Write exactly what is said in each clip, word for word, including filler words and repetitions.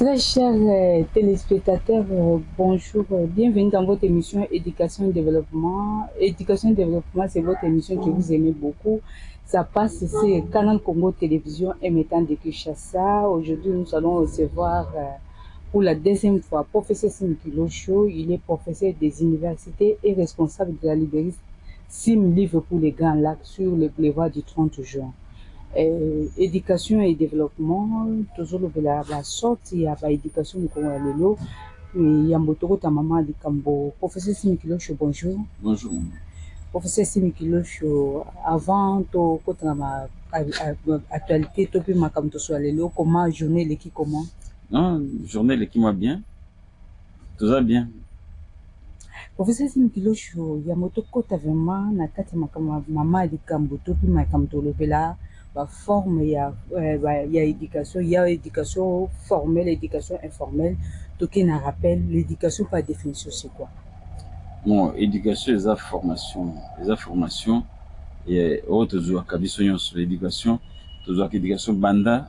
Très chers euh, téléspectateurs, euh, bonjour, euh, bienvenue dans votre émission Éducation et Développement. Éducation et Développement, c'est votre émission que vous aimez beaucoup. Ça passe sur Canal Congo Télévision émettant de Kinshasa. Aujourd'hui, nous allons recevoir euh, pour la deuxième fois professeur Simikilo Cho. Il est professeur des universités et responsable de la librairie Sim Livre pour les Grands Lacs sur le boulevard du trente juin. Euh, éducation et développement toujours la, la sorte ya ba éducation moko ya lelo ya mbotoko ta mama likambo professeur Simikilo Cho, bonjour. Bonjour. Professeur Simikilo Cho, avant to kotana ma actualité to puis makambo to so lelo, comment journée leki comment? Non, journée leki moi bien. Tout va bien. Professeur Simikilo Cho, ya moto kota vraiment na kati makambo mama likambo to puis makambo to lobela la forme, il y a, euh, il y a éducation, il y a éducation formelle, éducation informelle. Tout qui nous rappelle, l'éducation par définition, c'est quoi? Bon, éducation, les a formation, les a formation, et autres joueurs, kabisonyon sur l'éducation, tous joueurs éducation banda,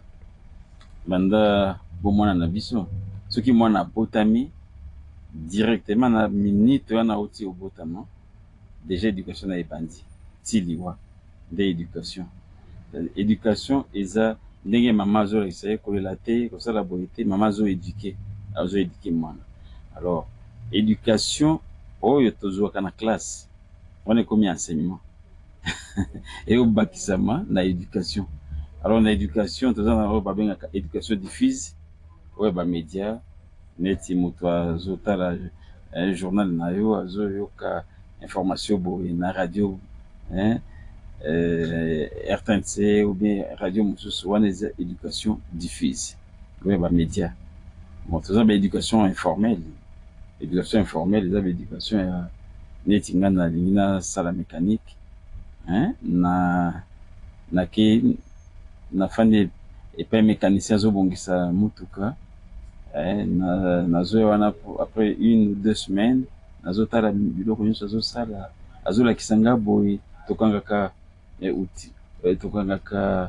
banda, bon moi na biso, ce qui moi na botami, directement na minute, on a aussi au botama, déjà éducation na ebandi, tiliwa, de éducation. Éducation, eza ndenge mama zo essayer corrélater comme ça la beauté mama zo éduquer zo éduquer moi. Alors éducation oyo tozwa kana classe on est comme enseignement et au bakisama na éducation. Alors na éducation tozwa na ba benga éducation diffuse oyo ba média neti moto azotala un journal na yo azo yoka information boye na radio hein. Euh, R T N C ou bien radio Moussous, on est éducation diffuse, oui, bah médias. Bon, tout ça, bah éducation informelle, éducation informelle, les éducation à netinga na lingina sala mécanique, hein, na na ki na fande et pas mécanicien zo bongisa mutuka, hein, na na zo wana après une ou deux semaines, na zo tala biloko nyonso zo sala, azo la kisanga boy tokanga ka et outil tokangaka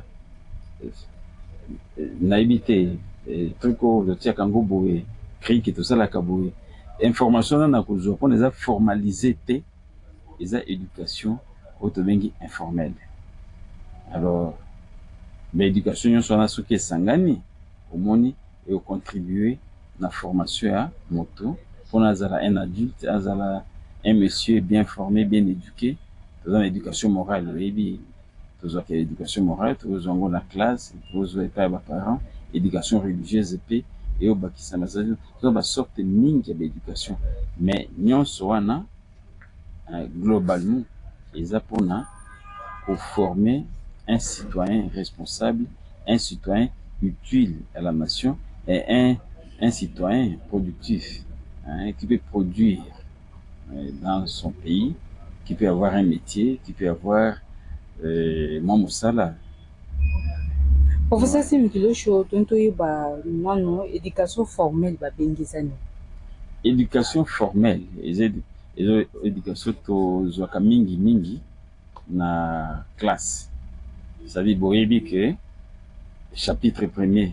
nayebi te truc oyo totiaka yango boye krike tosalaka boye information wana na kozwa mpona eza formalisé te, eza éducation oyo tobengi informelle. Alors baéducation nyonso wana soki esangani omoni ekocontribue na formation ya moto mpona azala un adulte, azala un monsieur bien formé, bien éduqué. Dans l'éducation morale, oui, toujours qu'il y a l'éducation morale, toujours dans la classe, toujours les parents, éducation religieuse et au baki ça toujours une sorte de ligne d'éducation. Mais nous sommes globalement ils apprennent pour former un citoyen responsable, un citoyen utile à la nation et un un citoyen productif, hein, qui peut produire euh, dans son pays, qui peut avoir un métier, qui peut avoir euh, mon salaire. Professeur Simikilo Cho, tonto ba nano éducation formelle ba bengisani. Éducation formelle, et éducation to zwaka mingi mingi na classe. Ça veut dire que chapitre premier,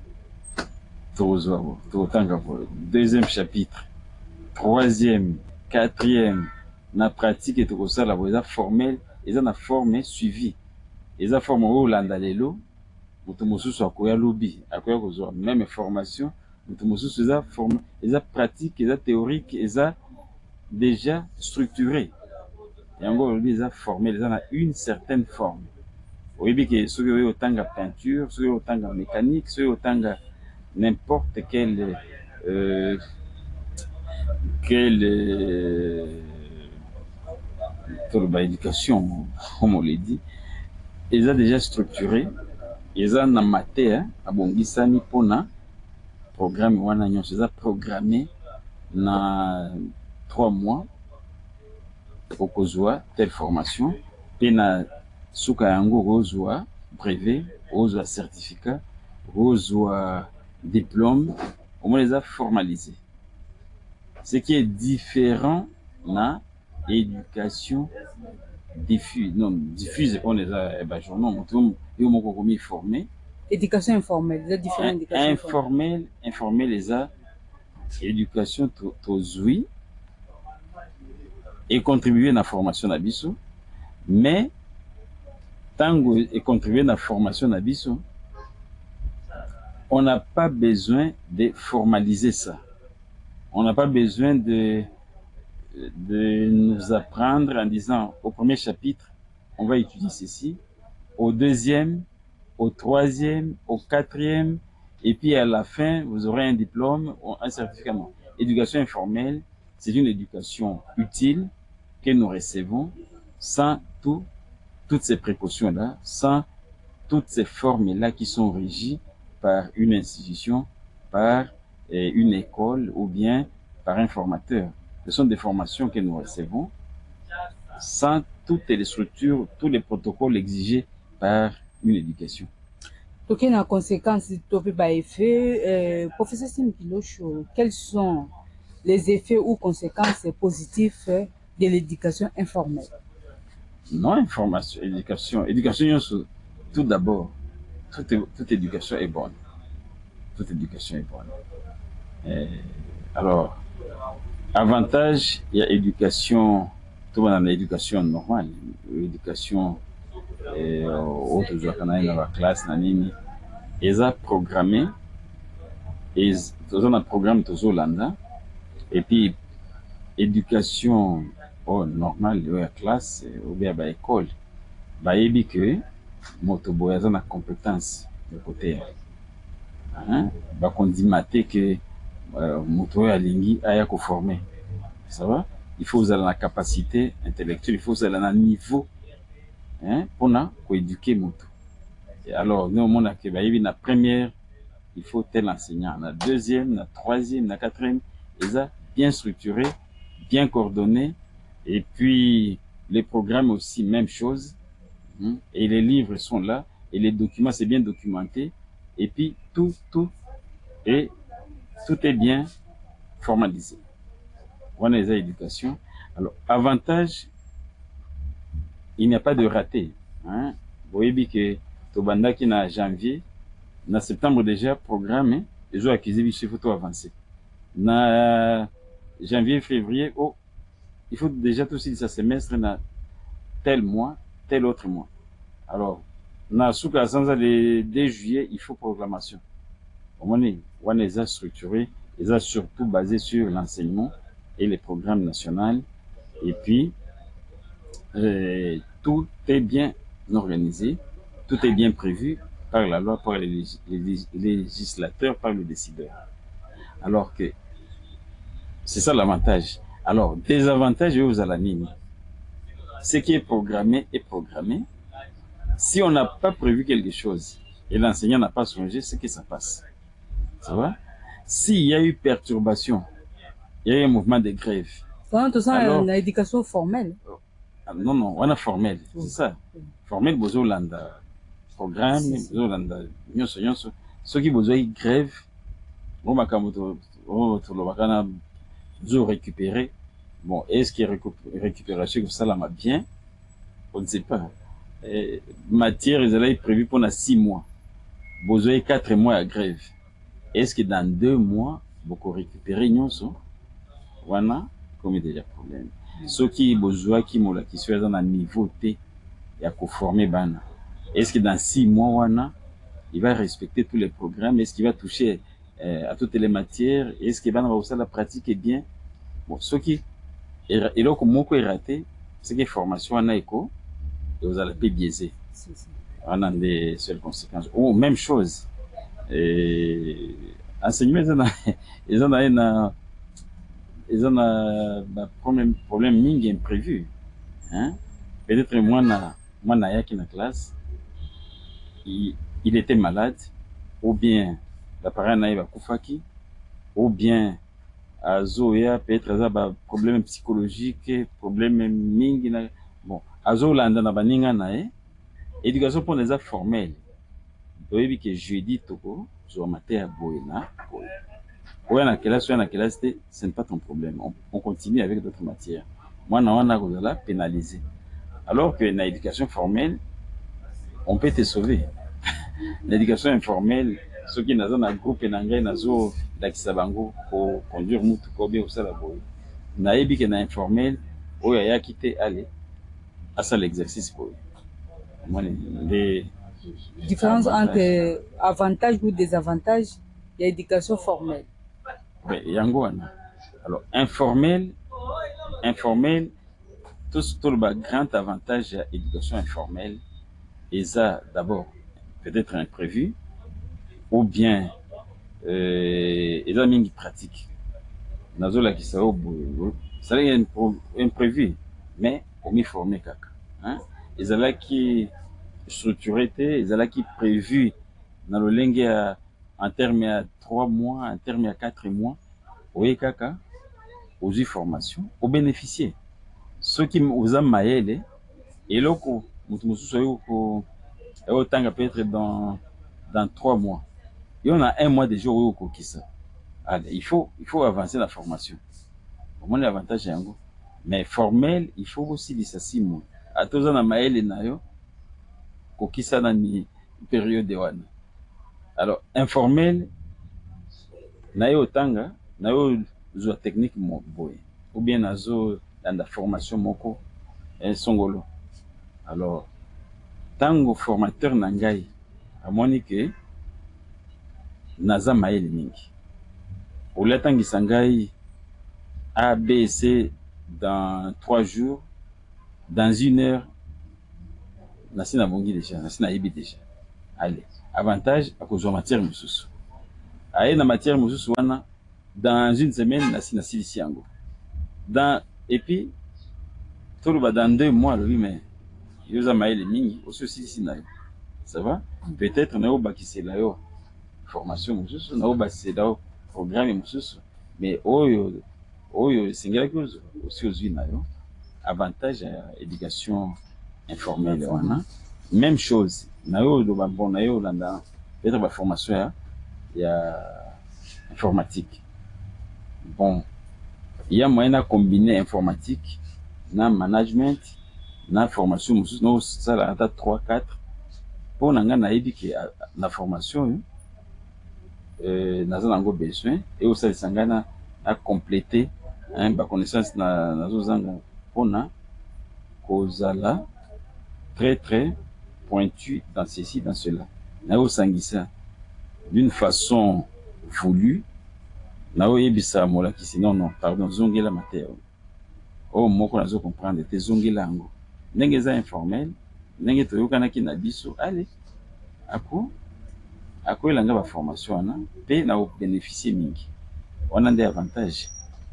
deuxième chapitre, troisième, quatrième, na pratique et tout ça, la voie formelle, ils ont la forme suivie. Ils ont formé au landalelo, mutumosu so akoya lobby, akoya kozo même formation, mutumosu ils ont formé, ils ont pratique, ils ont théorique, ils ont déjà structuré. Et en gros, ils ont formé, ils ont une certaine forme. Oui, que ceux qui ont autant de peinture, ceux qui ont autant de mécanique, ceux qui ont autant de n'importe quelle euh, quelle euh, éducation, comme on l'a dit, ils ont déjà structuré, ils ont en matière, à Bongisani Pona, programme, ils ont programmé dans trois mois pour qu'on soit telle formation, puis na souka yango rozwa brevet, rozwa certificat, rozwa diplôme, au moins les a formalisés. Ce qui est différent na éducation diffuse, non diffuse on les a eh ben journaux, ils m'ont commis formé, éducation informelle, les différentes éducations informelles. Informelle, les a éducation tozui et contribuer à la formation d'Abisso, mais tango et contribuer à la formation d'Abisso, on n'a pas besoin de formaliser ça. On n'a pas besoin de, de nous apprendre en disant au premier chapitre, on va étudier ceci, au deuxième, au troisième, au quatrième, et puis à la fin, vous aurez un diplôme ou un certificat. Non. Éducation informelle, c'est une éducation utile que nous recevons sans tout, toutes ces précautions-là, sans toutes ces formes-là qui sont régies par une institution, par eh, une école ou bien par un formateur. Ce sont des formations que nous recevons sans toutes les structures, tous les protocoles exigés par une éducation. Donc, il y a une conséquence de effet. Euh, professeur Simkilocho, quels sont les effets ou conséquences positives de l'éducation informelle? Non, information, éducation. Éducation, tout d'abord, toute, toute éducation est bonne. Toute éducation est bonne. Et, alors, avantage, il y a éducation, tout dans l'éducation normale, l'éducation autre jour qu'on a dans la classe, ils ont programmé, ils ont un programme de Zolanda, et puis éducation oh, normale de la classe ou bien à l'école, bah il dit que motobo ils ont la compétence de côté, hein, bah qu'on dit maté que moto à lingi a ko formé, ça va, il faut vous avoir la capacité intellectuelle, il faut vous avoir un niveau, hein, pour na ko éduquer moto. Et alors nous on a que bah il la première, il faut tel enseignant, la deuxième, la troisième, la quatrième, ils ont bien structuré, bien coordonné, et puis les programmes aussi, même chose, hein, et les livres sont là, et les documents, c'est bien documenté, et puis tout, tout, et tout est bien formalisé. On a les éducations. Alors, avantage, il n'y a pas de raté. Hein. Vous voyez que Tobanda qui est en janvier, en septembre déjà, programme, les jours acquis, il faut avancer. En janvier, février, oh, il faut déjà tout ce semestre dans tel mois, tel autre mois. Alors, dans le dès juillet, il faut proclamation. On les a structurés, ils ont surtout basé sur l'enseignement et les programmes nationaux. Et puis, euh, tout est bien organisé, tout est bien prévu par la loi, par les, les, les législateurs, par le décideur. Alors que c'est ça l'avantage. Alors, désavantage, je vous à la mine. Ce qui est programmé est programmé. Si on n'a pas prévu quelque chose et l'enseignant n'a pas songé, c'est que ça passe. Ça va? S'il y a eu perturbation, il y a eu un mouvement de grève. Ça, tout ça, alors, une éducation formelle. Non, non, on a formel, c'est ça. Formel, bozo landa. Programme, bozo landa. Nyonso, nyonso. Ceux qui bozo grève, bon, ma kamoto, oh, tout le bakana, bozo récupérer. Bon, est-ce qu'il y a récupération que ça là m'a bien? On ne sait pas. Et, matière, ils allaient prévu pendant six mois. Bozo quatre mois à grève. Est-ce que dans deux mois, beaucoup récupérer nyonso? Wana, comme il y a déjà problème. Ceux qui besoin qui m'ont qui sont dans un niveau T, il y a qu'au former bana. Est-ce que dans six mois wana, il va respecter tous les programmes? Est-ce qu'il va toucher euh, à toutes les matières? Est-ce qu'il va avoir ça la pratique est bien? Bon, ceux qui et là comme beaucoup est raté, c'est que formation en éco et vous allez pas biaiser. On a des seules conséquences. Ou même chose. Et enseignement ils ont une ils ont un problème, problème ming imprévu. Hein? Peut-être moi, na, moi, na qui na classe, il, il était malade, ou bien la parent naïva koufaki, ou bien à Zoya, peut-être un problème psychologique, problème ming. Na, bon, à Zolanda na baninga nae, éducation pour les actes formels. Vous voyez que jeudi, toko, je vais mater à Boena. Ouais, dans quelle classe, dans quelle classe, ce n'est pas ton problème. On, on continue avec d'autres matières. Moi, on a pénalisé. Alors que dans l'éducation formelle, on peut te sauver. l'éducation informelle ceux qui naza na groupe na ngai nazo lakisa bango ko conduire mutu ko bien osala boye nayebi ke na informel oyo ayaki te ale asala l'exercice boye moni les différence entre avantages ou désavantages de l'éducation formelle. Ouais, yango wana. Alors informel informel tout tout le grand avantage de l'éducation informelle et ça d'abord peut-être imprévu ou bien euh, et là mingi pratique nazo la kisa o ça est imprévu mais on m'y former kaka hein et ça là qui structuré et ça là qui prévu dans le lingue en termes à trois mois en termes à quatre mois oui kaka aux formation au bénéficier ceux qui aux a maëlle et loko mutu mususu yo ko autant peut-être dans dans trois mois. Et on a un mois de jour au Kokissa. Allez, il faut, il faut avancer la formation. Au moins, l'avantage est un go. Mais formel, il faut aussi les six mois. À tous on a maël et nayo, Kokissa dans une période de one. Alors, informel, nayo tanga, nayo zo technique mo boy. Ou bien nazo dans la formation moko, un songolo. Alors, tango formateur nangai, à monique, naza maël mingi. Au latangisa ngai A, B, C dans trois jours, dans une heure, nasi na bongi déjà, nasi na yebi déjà. Allez, avantage à cause de matière mususu. Aye na matière mususu wana, dans une semaine, nasi na silisi yango. Dans, et puis, tout le dans deux mois, oui, mais, yoza maël mingi, aussi silisi na yo. Ça va? Peut-être na yo bakise la yo, formation mususu, na yo bakise la yo, programme mususu, mais oyo oyo singelaki aussi ozwi na yo avantage ya éducation informelle wana même chose na yo loba bon na yo landa peut-être ba formation ya ya informatique bon il y a moyen à combiner informatique na management na formation mususu no sala ata trois quatre pour nanga na yebi ke na formation euh naza nango besoin et aussi les sangana à compléter hein ba connaissance na nazo zanga pona kozala très très pointu dans ceci dans cela na yo sangisa d'une façon voulue na yo yebisa mola ki sinon non pardon zongela matière oh moko nazo comprendre te zongela ngo ndenge za informel ndenge to yokana ki na biso allez ako ako elanga ba formation wana pe na bénéficier mingi on a des avantages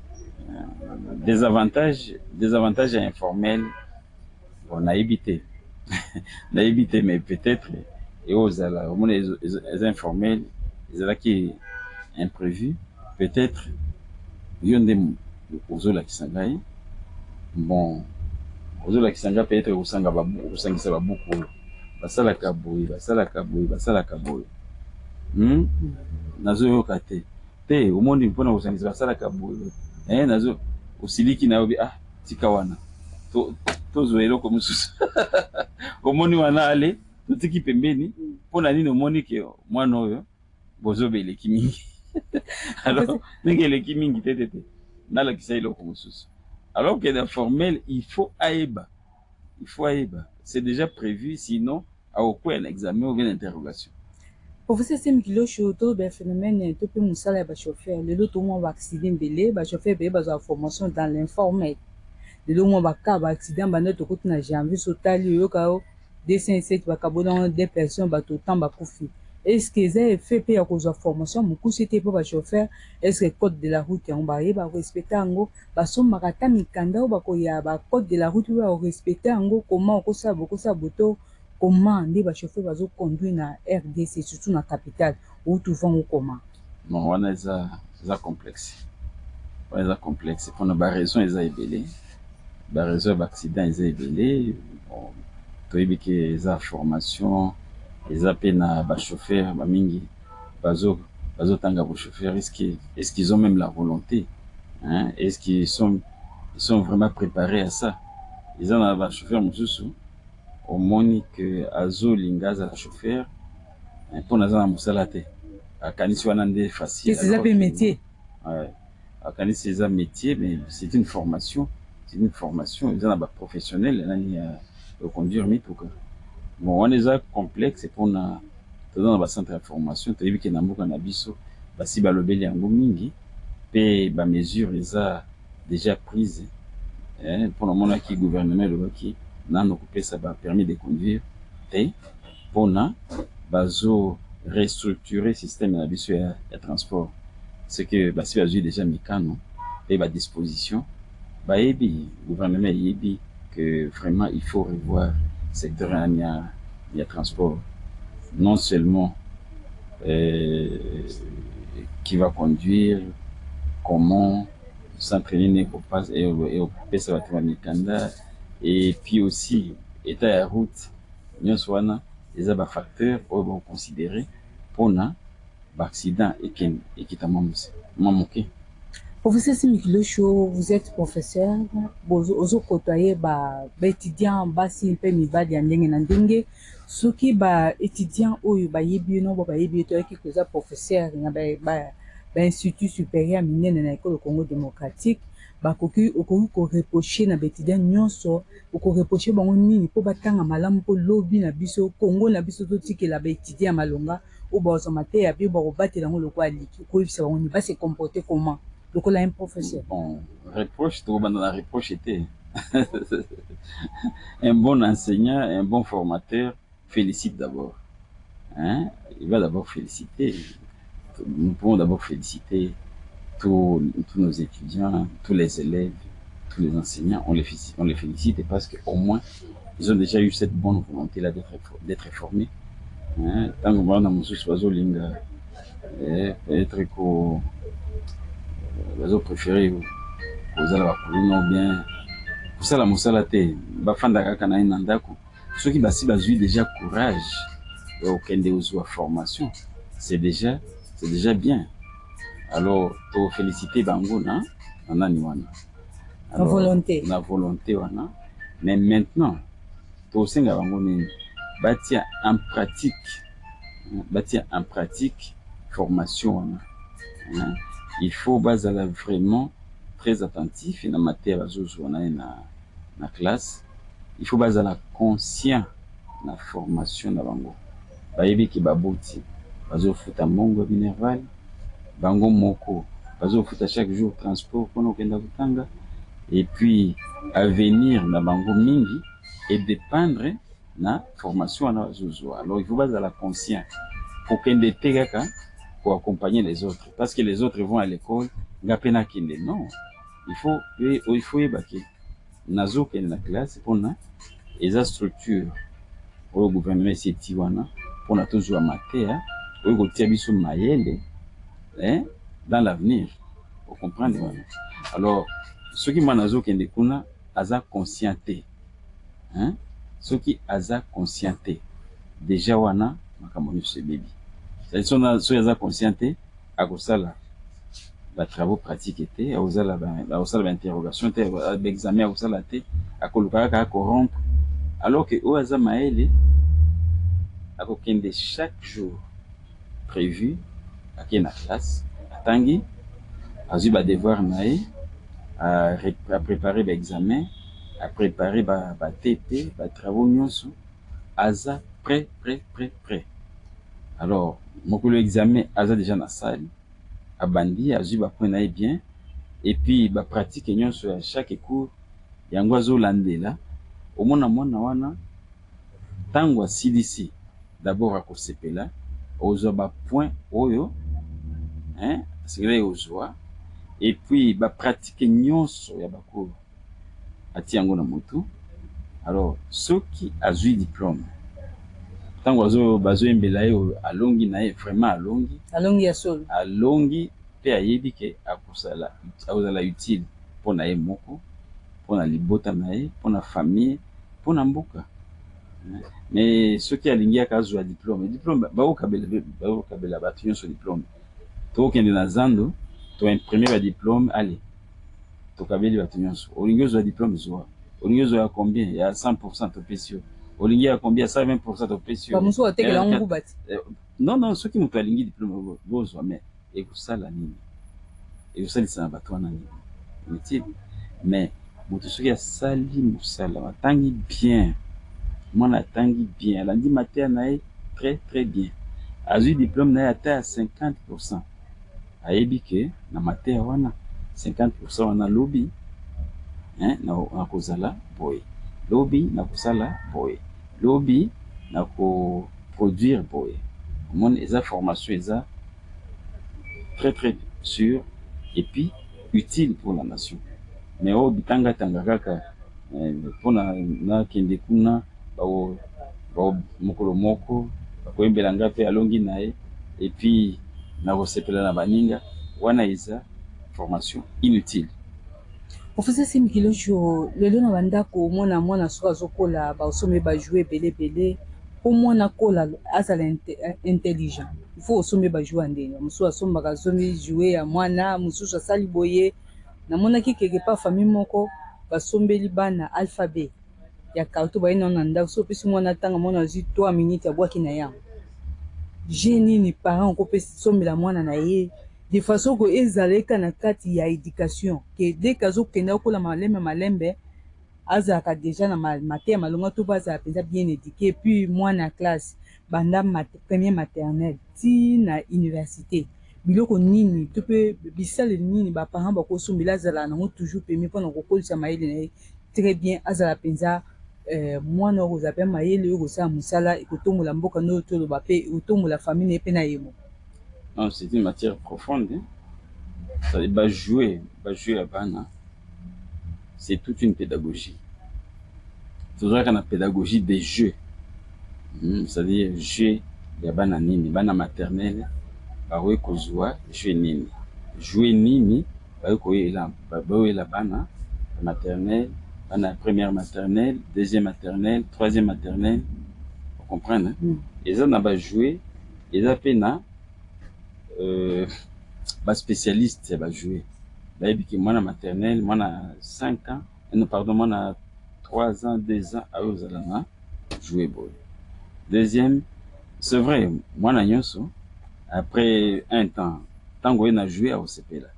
des avantages des avantages informels on a évité on a évité mais peut-être et aux ala au moins les informels les ala qui imprévus peut-être yonde aux ala qui sangai bon aux ala qui sanga peut-être au sanga babu au sangisa babuku basala kaboui basala kaboui basala kaboui hmm nazo yokate te au monde mpona au sangisa basala kaboui eh nazo usiliki na obi ah tika wana to tozo eloko mususu omoni wana ale totiki pembeni pona nini omoni ke mwana oyo bozobe eleki mingi alors ndenge eleki mingi te te te nalakisa eloko mususu alors que dans formel il faut aeba il faut aeba c'est déjà prévu sinon à aucun un examen ou bien interrogation. Pour vous, c'est un kilo choto, ben phénomène, tout peut moussala ba chauffeur. Le lot au moins va accident belé, ba chauffeur be ba za formation dans l'informel. Le lot moins va ka ba accident ba notre côté na janvier sotali yo ka deux cent sept ba kabona des personnes ba tout temps ba kufi. Est-ce que ça fait payer à cause de formation beaucoup c'était pour ba chauffeur est-ce que code de la route on ba ba respecter ngo ba so makata mikanda ba ko ya ba code de la route ba respecter ngo comment ko ça beaucoup ça boto comment les chauffeurs vont conduire na R D C surtout na capitale où tout vont comment non on a ça ça complexe on a ça complexe pour nos raisons ils a ébélé ba raison d'accident ils a ébélé bon to yebi que za formation ils appellent na ba chauffeur ba mingi bazo bazo tanga ba chauffeur est-ce qu'ils est-ce qu'ils ont même la volonté hein est-ce qu'ils sont ils sont vraiment préparés à ça ils ont ba chauffeur mususu au moni que azo lingaza la chauffeur pour naza na musala te akanisi wana nde facile. C'est ça, métier. Ouais. Akanisi c'est un métier, mais c'est une formation. C'est une formation. Ils ont un professionnel, nani de conduire mituka. Bon, on est complexe pour na dans le centre de formation. Tu as vu que na mboka na biso, basi balobeli yango mingi, pe ba mesure les a déjà prises. Hein, pour le moment qui gouvernement le qui n'a occupé ça va permis de conduire. Et pour na bazo restructurer le système de transport. C'est que bah, si vous déjà mécano et à disposition, bah, le gouvernement dit que vraiment il faut revoir ce secteur de transport. Non seulement euh, qui va conduire, comment s'entraîner au pass et au pèse et puis aussi état de route, nous sommes les facteurs pour vont considérer pour na accident et qui et qui t'a manqué. Professeur Simikilo Show, vous êtes professeur, vous avez côtoyé ba étudiants basi pe mibadi ya ndenge na ndenge, soki ba étudiants oyo ba yebi no ba yebi to ki koza professeur na ba ba institut supérieur minene na école Congo démocratique, ba koki okoki ko reprocher na ba étudiants nyonso, oko reprocher bango nini po batanga malamu po lobby na biso Congo na biso to tikela ba étudiants malonga ou ba osomate ya bi ba ko batela ngo lokwa liki ko ifisa bango ni ba se comporter comment donc là un professeur. Bon, reproche, tout le monde la reproche était un bon enseignant, un bon formateur félicite d'abord. Hein? Il va d'abord féliciter. Nous pouvons d'abord féliciter tous, tous nos étudiants, tous les élèves, tous les enseignants. On les félicite, on les félicite parce qu'au moins ils ont déjà eu cette bonne volonté là d'être formés. Hein? Tant que moi, dans mon sous-oiseau, peut-être que les autres préférés aux alabakulu non bien pour ça la mosala te bafanda kaka na inandako ceux qui basi bazui déjà courage au kende aux formation c'est déjà c'est déjà bien alors to féliciter bango na nani wana la volonté la volonté wana mais maintenant to senga bango ni batia en pratique batia en pratique formation wana hein? Il faut baser vraiment très attentif et dans matière na na classe. Il faut baser la conscient la formation na bango. Bayebi ki baboti bazo futa mongo minerval bango moko bazo futa chaque jour transport kono kenda kutanga et puis à venir na bango mingi et dépendre na formation na bazo. Alors il faut baser la conscient pour kende tegaka pour accompagner les autres parce que les autres vont à l'école ngapena kinde non il faut il faut ébaquer nazo ken la classe pour na eza structure au gouvernement c'est tiwana pour na toujours amater au kotia biso mayele hein dans l'avenir pour comprendre wana alors ceux qui manazo kende kuna aza conscienté hein ceux qui aza conscienté déjà wana makamoni ce bébé. Ils sont soyez conscientés à cause de la travaux pratiques étaient à cause de la cause de l'interrogation l'examen à cause de la té à cause de corrompre alors que au hasard maël à aucun de chaque jour prévu à qui la classe à tangi à zuba devoir naé à préparer l'examen à préparer ba ba T P ba travaux nyonso aza prêt prêt prêt prêt alors mon examen aza déjà na salle a bandi azu ba point naé bien et puis ba pratique nyonso à chaque cours yango azo landela au mona mona wana tango asilisi d'abord à kosepela ozo ba point oyo hein c'est là ozo et puis ba pratique nyonso ya ba cours ati yango na motu alors ceux qui azu diplôme tango azo bazo embela yo alongi na ye vraiment alongi alongi ya sol alongi pe ayebi ke akusala akozala utile pour na ye moko pour na libota na ye pour na famille pour na mboka mais ceux qui alingi akazo diplôme diplôme ba okabela ba okabela ba tunyo so diplôme to kende na zando to imprimer ba diplôme allez to kabeli ba tunyo so olingi zo diplôme zo olingi zo ya combien ya cent pour cent to pesio olingi ya combien cent vingt pour cent de pression bamuso atekela ngubati non non soki moto alingi diplôme bozwa mais ekosala nini ekosalisa na bato wana nini métier mais moto soki asali mosala atangi bien mwana atangi bien alandi mateya na ye très très bien azwi diplôme na ye ata ya cinquante pour cent ayebi ke na mateya wana cinquante pour cent wana lobi nakozala boye lobi nakosala boye lobi nakoproduire boye omoni eza formation eza très très sûr et puis utile pour la nation mais oyo bitangatanga kaka mpona nakende kuna mokolo moko bakoyembela nga mpe alongi na ye et puis nakosepela na baninga wana eza formation inutile. Professeur Simi Kilosho, lelo na bandako omona mwana soki azokola baosombe bajouer ebele ebele mpo mwana kola azala intelligent il faut osombe bajouer ya ndenge mosusu asombaka asombi jouer ya mwana mosusu asali boye namonaki keke pa famille moko basombeli bana alphabet ya karto baye nano na ndako so opesi mwana ntanga mwana azwi trois minutes abwaki na yango je nini parent okopesi sombela mwana na ye de façon que ezaleka na kati ya éducation ke dès azokende okola malembe malembe azalaka déjà na mateya malonga to bazala mpenza bien éduqué puis mwana ya classe banda premier maternelle ti na université biloko nini to mpe bisaleli nini baparent bakosombela azala nango toujours permis mpona kokolisa mayele na ye très bien azala mpenza mwana oyo kozala mpe mayele oyo kosala mosala ekotombola mboka ndoyo toloba mpe ekotombola famille na ye mpe na ye moko. Non, c'est une matière profonde. Hein. Ça, bah, jouer, bah, jouer à Bana, c'est toute une pédagogie. C'est vrai qu'on a pédagogie des jeux. Mmh, c'est-à-dire, jeu, il y a Bana Nini, Bana maternelle, bah, oui, Kozua, jouer Nini. Jouer Nini, bah, oui, la, bah, oui, la Bana, maternelle, Bana première maternelle, deuxième maternelle, troisième maternelle. Vous comprenez? Hein? Mmh. Et ça, on a joué, et ça, pena, Euh, bah spécialiste bah jouer bah et puis moi na maternelle moi na cinq ans non pardon moi na trois ans deux ans à aux alana jouer boy deuxième c'est vrai moi na nyonso après un temps tango na jouer à osepela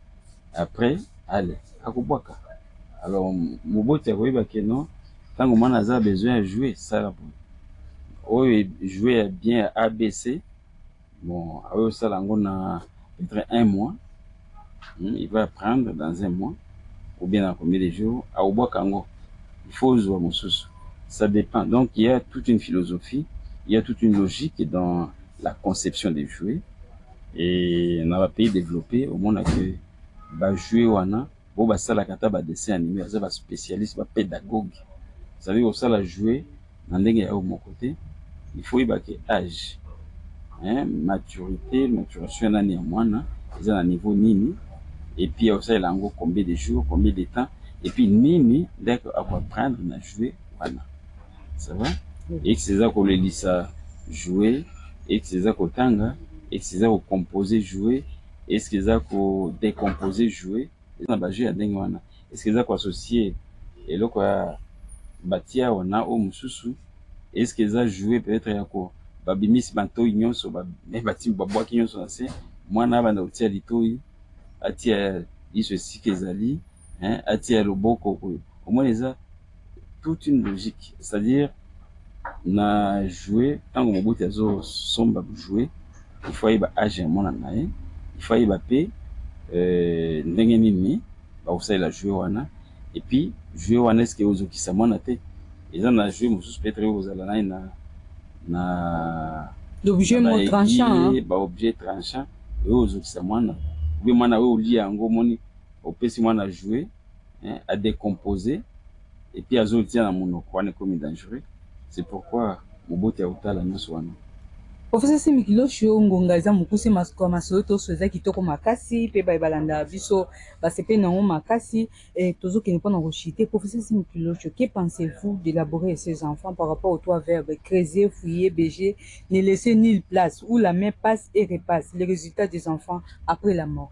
après allez akubwaka alors moboti akoyeba ke non tango moi na za besoin de jouer ça la boy oh jouer bien A B C. Bon, alors ça, on a peut-être un mois. Il va apprendre dans un mois, ou bien dans combien de jours, à Obokango. Il faut jouer mon sous. Ça dépend. Donc, il y a toute une philosophie, il y a toute une logique dans la conception des jouets. Et dans un pays développé, au monde que bah jouer wana, bon bah ça la kata bah dessin animé, ça va spécialiste, bah pédagogue. Ça veut dire ça la jouer, dans l'engue à mon côté, il faut y bah que âge. Hein, maturité, maturation nani ya mwana, ils ont un niveau nini, et puis aussi il a encore combien de jours, combien de temps, et puis nini, dès qu'on va apprendre à jouer, voilà. Ça va? Et que c'est ça qu'on le lit ça jouer, et que c'est ça qu'on tanga, et que c'est ça qu'on composer jouer, et que c'est ça qu'on décomposer jouer, et ça va jouer à dingue wana. Et que c'est ça qu'on associer, et là quoi, bâtir on a au mususu, et ce que ça jouer peut-être à quoi? Babimisi bantoyi nyonso ba me bati babwaki nyonso na se mwana banda utia litoyi atia iso sike ezali hein atia loboko ko omona eza toute une logique, c'est-à-dire na jouer tango mobuti azo somba jouer il faut yeba age mona na ye il faut yeba pe euh ndenge nini ba usala jouer wana et puis jouer wana est-ce que ozokisa mwana te eza na jouer mosusu peut-être ozala na na na l'objet mo tranchant ba objet tranchant et aux autres c'est moi oui moi na oli yango moni opesi moi na jouer hein à décomposer et puis azotia na monoko wana comme dangereux c'est pourquoi mobote ya utala nyonso wana. Professeur Simi Kilosho ngonga eza mokuse masoko masolo to soza kitoko makasi pe ba balanda biso ba sepe na ngo makasi et tozo kene pona rochiter. Professeur Simi Kilosho, que pensez-vous d'élaborer ces enfants par rapport aux trois verbes creuser, fouiller, beiger, ne laisser nulle place où la main passe et repasse, les résultats des enfants après la mort?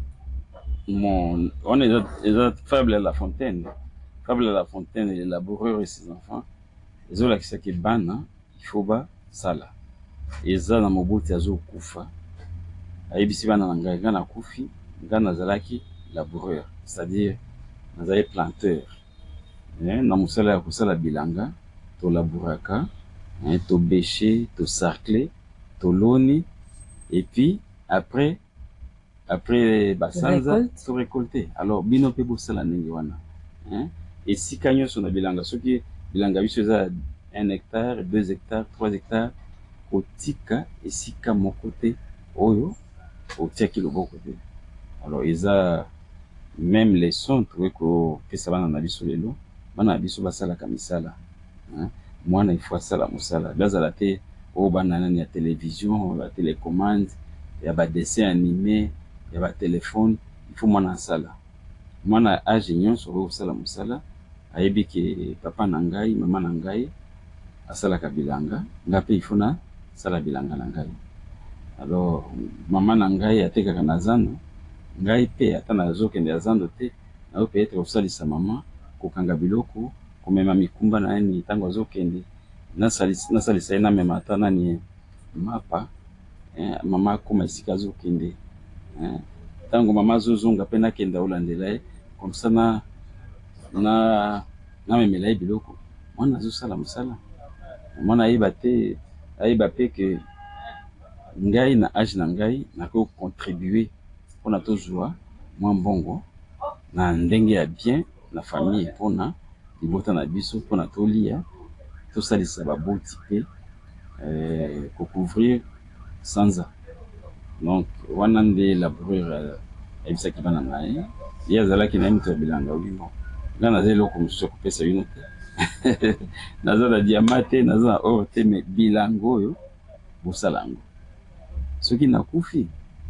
Bon, on est déjà faible à la fontaine. Faible à la fontaine, élaborer ces enfants. Les autres qui c'est que ban, il faut pas ça là. eza na moboti azokufa ayebisi bana na ngai nga nakufi nga nazalaki laboureur, c'est-à-dire nazali planteur na mosala ya kosala bilanga tolabouraka tobêche tosarcle toloni et puis après après basanza to récolter. Alors bino pe bosala ndenge wana esika nyonso na bilanga soki bilanga biso eza un hectare deux hectares trois hectares kotika esika moko te oyo otiaki loboko te. Alors eza même leçon tokoki kopesa bana na biso lelo, bana na biso basalaka misala mwana il faut asala mosala bazala te oyo bana nani ya télévision ya télécommande ya badessin animé ya batelefone. Il faut mwana asala mwana age nyonso oyo osala mosala ayebi ke papa na ngai mama na ngai asalaka bilanga nga mpe il faut na sala bilanga na ngai. Alors mama na ngai atekaka na zando ngai mpe ata nazokende ya zando te nayo peut-être kosalisa mama kokanga biloko komema mikumba na ye ntango azokende nasalisa ye namema ata nani mapa mama akoma esika azokende ntango mama azozonga mpe nakenda olandela ye comme ça na namemela ye biloko mwana azosala mosala. Mwana ayeba te ayeba mpe ke ngai na age na ngai nakoki contribuer mpona tozwa mwa mbongo na ndenge ya bien na famille mpona libota na biso mpona tolia tosalisa baboti mpe kocouvrir sanza. Donc wana nde laboureur ayebisaki bana na ye ye azalaki na ye moto ya bilanga wimo nga naza eloko mosusu ya kopesa bino te naza na diama te naza na or te me bilanga oyo bosala yango soki nakufi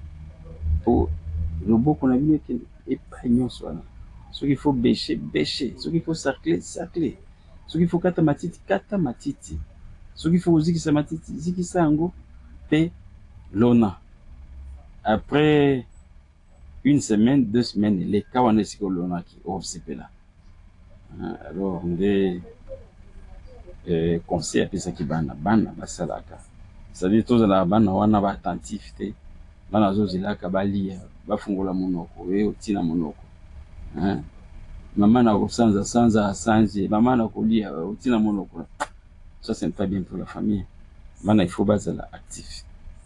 po loboko na bino ekende epai nyonso wana. Soki faut bêcher bêcher, soki faut sarcler sarcler, soki faut kata matiti kata matiti, soki faut zikisa matiti zikisa yango pe lona. Après une semaine deux semaines les cas wana esika lona ki osepela. Alors nde eh, conseil apesaki bana bana basalaka, c'est-à-dire tozala bana wana ba attentif te bana azozelaka balia bafungola monoko e otina monoko maman na kosanza sanza asanze maman na kolia otina monoko. Ça c'est pas bien pour la famille. Bana il faut bazala actif.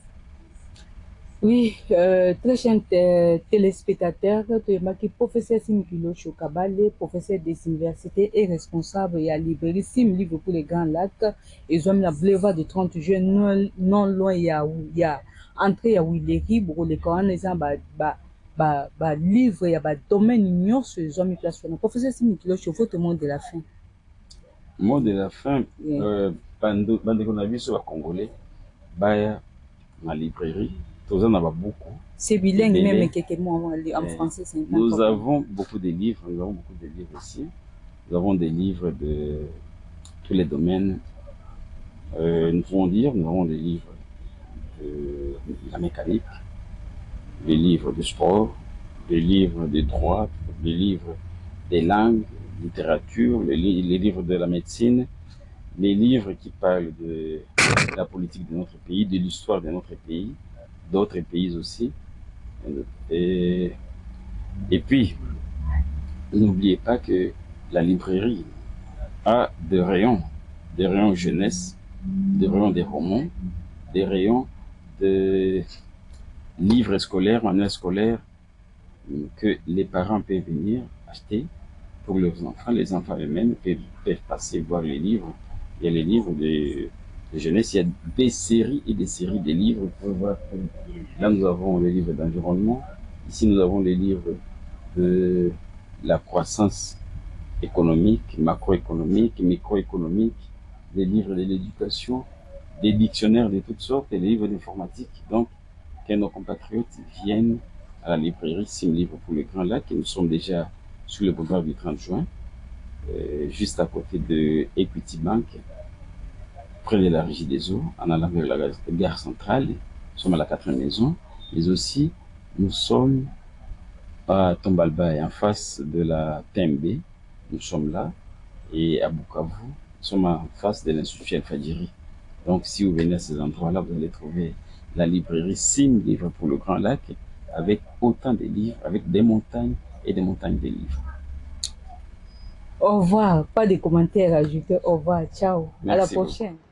Oui, euh, très chers téléspectateurs, le professeur Simikilo Chokabale, professeur des universités et responsable de la librairie Sim Livre pour les Grands Lacs, ils ont mis la boulevard de trente jeunes non, non loin, il y a, il y a entré à Willery, pour les Corans, les gens, bah, bah, bah, bah, livre, il y a bah, domaine, union, ils ont mis place sur le professeur Simikilo Chokabale, le mot de la fin. Le mot de la fin, pendant qu'on a vu sur le Congolais, bah, ma librairie, c'est bilingue même quelques mots en français. Nous avons beaucoup de livres, nous avons beaucoup de livres ici. Nous avons des livres de tous les domaines. Euh, nous pouvons dire, nous avons des livres de la mécanique, des livres de sport, des livres de droit, des livres des langues, littérature, les, li les livres de la médecine, les livres qui parlent de la politique de notre pays, de l'histoire de notre pays, d'autres pays aussi. Et, et puis, n'oubliez pas que la librairie a des rayons, des rayons jeunesse, des rayons des romans, des rayons de livres scolaires, manuels scolaires, que les parents peuvent venir acheter pour leurs enfants. Les enfants eux-mêmes peuvent, peuvent passer voir les livres. Il y a les livres de de jeunesse, il y a des séries et des séries de livres. Là, nous avons les livres d'environnement. Ici, nous avons les livres de la croissance économique, macroéconomique, microéconomique, des livres de l'éducation, des dictionnaires de toutes sortes et les livres d'informatique. Donc, que nos compatriotes viennent à la librairie Sim Livre pour les Grands Lacs, et nous sommes déjà sur le boulevard du trente juin, euh, juste à côté de Equity Bank, près de la Régie des Eaux, en allant vers la gare centrale. Nous sommes à la quatrième maison, mais aussi nous sommes à Tombalba et en face de la T M B, nous sommes là, et à Bukavu, nous sommes en face de l'Institut El Fadjiri. Donc, si vous venez à ces endroits-là, vous allez trouver la librairie Sim, livre pour le Grand Lac, avec autant de livres, avec des montagnes et des montagnes de livres. Au revoir. Pas de commentaires à ajouter. Au revoir. Ciao. Merci à la beaucoup. prochaine.